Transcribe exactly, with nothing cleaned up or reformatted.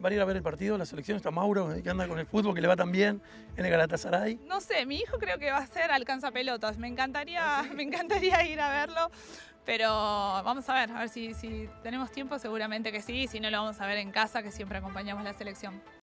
para ir a ver el partido? La selección está Mauro, que anda con el fútbol, que le va tan bien en el Galatasaray. No sé, mi hijo creo que va a ser alcanzapelotas. Me encantaría, ¿Ah, sí? me encantaría ir a verlo, pero vamos a ver, a ver si, si tenemos tiempo, seguramente que sí, si no lo vamos a ver en casa, que siempre acompañamos la selección.